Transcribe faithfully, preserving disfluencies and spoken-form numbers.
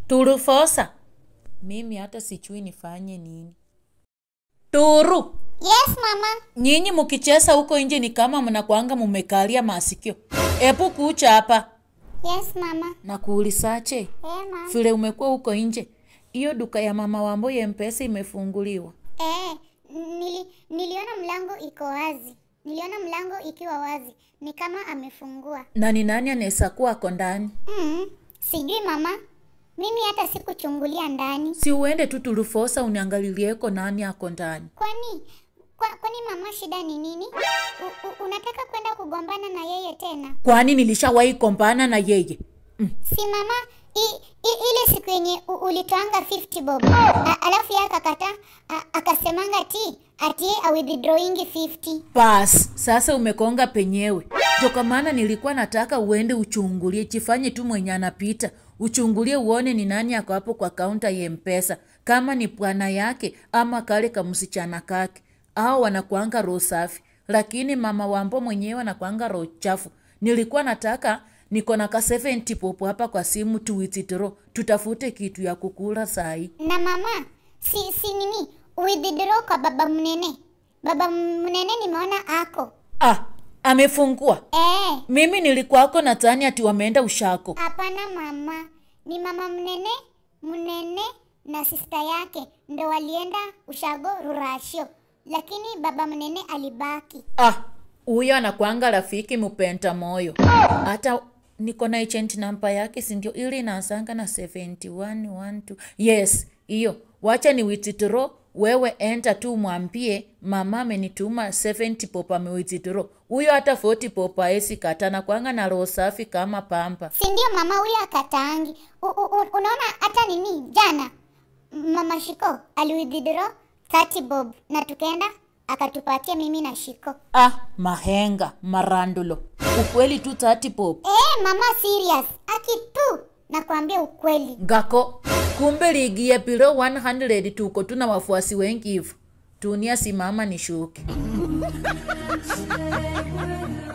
Turufosa. Mimi hata sijui nifanye nini. Turu. Yes, mama. Nyinyi mkicheza huko nje ni kama mnakuanga mmekalia masikio. Ebu kucha hapa. Yes, mama. Nakuulisaje? Eh, mama. Vile umekuwa huko nje. Hiyo duka ya mama Wambo ya MPESA imefunguliwa. Eh, nili, niliona mlango iko wazi. Niliona mlango ikiwa wazi. Ni kama amefungua. Na ni nani anaweza kuwa ako ndani? Mm, sijui mama. Mimi hata sikuchungulia ndani. Si uende tu Turufosa uniangalilie nani ako ndani. Kwani kwa, kwani mama shida ni nini? U, u, unataka kwenda kugombana na yeye tena? Kwani nilishawahi gombana na yeye? Mm. Si mama, i, i, ile siku yenye ulitoanga fifty bob. A, alafu yeye akakataa, akasemanga ti ati a withdrawing fifty. Pas, sasa umekonga penyewe. Joka maana nilikuwa nataka uende uchungulie, jifanye tu mwenye anapita. Uchungulie uone ni nani ako hapo kwa kaunta ya MPESA. Kama ni bwana yake ama kale kamsichana kake. Hao wanakuanga roho safi. Lakini mama Wambo mwenyewe anakuanga roho chafu. Nilikuwa nataka niko na ka seventy popo hapa kwa simu tu withdraw. Tutafute kitu ya kukula sahi. Na mama, si si nini? Withdraw kwa baba mnene. Baba mnene nimeona ako. Ah, amefungua. Eh. Mimi nilikuwako na tani ati wameenda ushako. Hapana mama. Ni mama mnene, mnene na sister yake ndo walienda ushago rurashio. Lakini baba mnene alibaki. Ah, huyo anakuanga rafiki mpenda moyo. Hata niko na agent number yake si ndio ile inaanzanga na seventy one one two. Yes, hiyo. Wacha ni withdraw, wewe enter tu mwambie mama amenituma seventy popa ame withdraw. Huyo hata forty popa esi katana kwanga na roho safi kama pamba. Si ndio mama huyo akatangi. Unaona hata nini jana mama Shiko aliwithdraw thirty bob na tukaenda akatupatia mimi na Shiko. Ah, mahenga, marandulo. Ukweli tu thirty bob. Eh, mama serious. Aki tu nakwambia ukweli. Ngako, kumbe ligi ya below one hundred tuko tuna wafuasi wengi hivyo. Dunia simama nishuke.